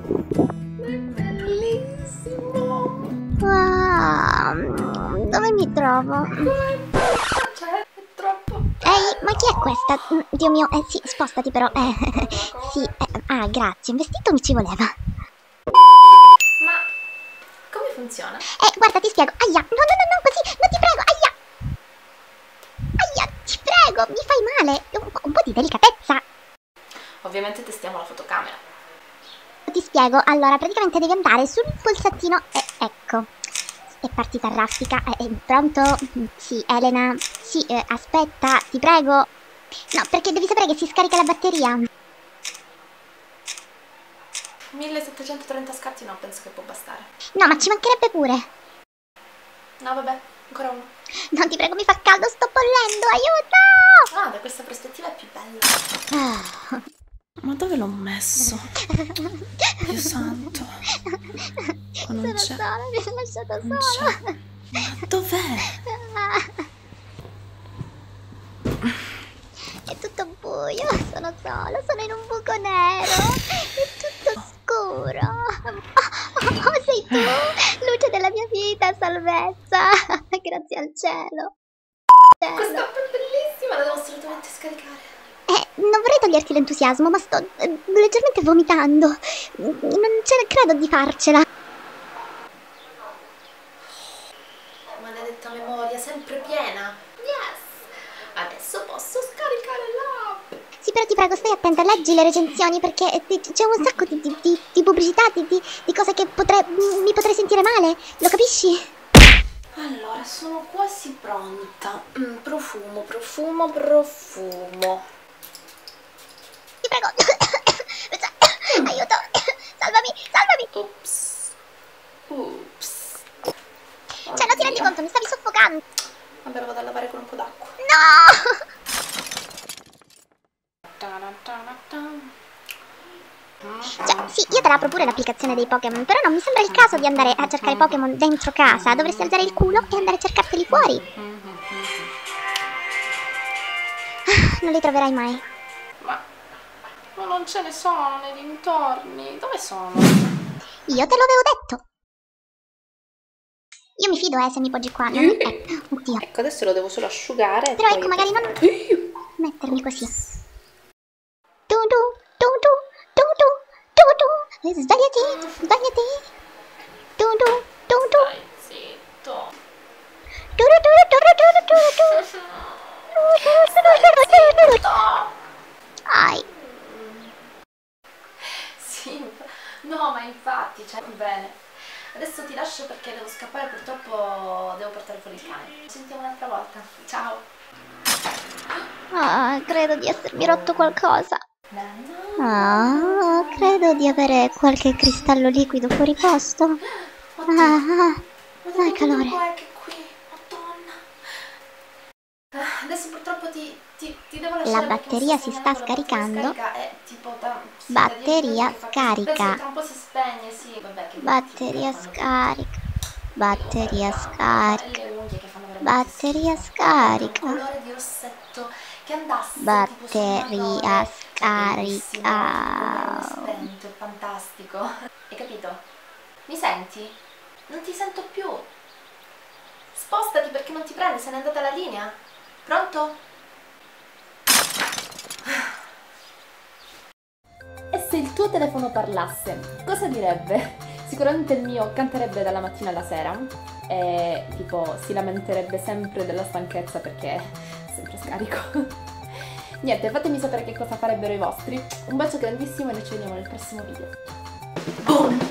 È bellissimo. Wow, dove mi trovo? Cioè, è troppo. Ehi, ma chi è questa? Dio mio, sì, spostati però. Sì, grazie, un vestito mi ci voleva. Ma come funziona? Guarda, ti spiego. Aia, no, così, no, ti prego, aia. Aia, ti prego, mi fai male. Un po' di delicatezza. Ovviamente testiamo la fotocamera. Ti spiego, allora, praticamente devi andare sul pulsantino e ecco. È partita a raffica. Pronto? Sì, Elena. Sì, aspetta, ti prego. No, perché devi sapere che si scarica la batteria. 1730 scatti no, penso che può bastare. No, ma ci mancherebbe pure. No, vabbè, ancora uno. No, ti prego, mi fa caldo, sto bollendo, aiuto! Ah, da questa prospettiva è più bella. Ah. Ma dove l'ho messo? Dio santo. Sono sola, mi hai lasciato Non sola. c'è. Ma dov'è? È tutto buio, sono sola, sono in un buco nero. È tutto scuro. Oh, sei tu, luce della mia vita, salvezza. Grazie al cielo. Questa è bellissima, la devo assolutamente scaricare. Non vorrei toglierti l'entusiasmo, ma sto leggermente vomitando. Non ce ne credo di farcela. Maledetta memoria, sempre piena. Yes! Adesso posso scaricare l'app. Sì, però ti prego, stai attenta, leggi le recensioni perché c'è un sacco di pubblicità, di cose che mi potrei sentire male. Lo capisci? Allora, sono quasi pronta. Profumo. Ti prego. Aiuto. Salvami. Ops. Cioè, non ti rendi conto, mi stavi soffocando. Vabbè, lo vado a lavare con un po' d'acqua. No! Cioè, sì, io te la apro pure l'applicazione dei Pokémon, però non mi sembra il caso di andare a cercare Pokémon dentro casa. Dovresti alzare il culo e andare a cercarteli fuori. Non li troverai mai. Ma non ce ne sono nei dintorni. Dove sono? Io te l'avevo detto. Io mi fido, se mi poggi qua. Non oddio. Ecco, adesso lo devo solo asciugare. Però ecco, magari non mettermi così. Tu. Sbagliati. Tu. Dai, zitto. Ai. Sì, no, ma infatti, cioè, bene. Adesso ti lascio perché devo scappare, purtroppo devo portare fuori il cane. Ci sentiamo un'altra volta. Ciao. Credo di essermi rotto qualcosa. Credo di avere qualche cristallo liquido fuori posto. Dai, calore. Che qui, madonna. Adesso purtroppo ti devo lasciare. La batteria si sta scaricando. Batteria scarica. Tra un po' si spegne, sì. Vabbè, che batteria scarica. Batteria scarica. le unghie che fanno Batteria scarica. un colore di rossetto che andasse Batteria scarica. Spento, è fantastico. Hai capito? Mi senti? Non ti sento più. Spostati perché non ti prende, se n'è andata la linea. Pronto? E se il tuo telefono parlasse, cosa direbbe? Sicuramente il mio canterebbe dalla mattina alla sera e tipo si lamenterebbe sempre della stanchezza perché è sempre scarico. Niente, fatemi sapere che cosa farebbero i vostri. Un bacio grandissimo e noi ci vediamo nel prossimo video. Boom!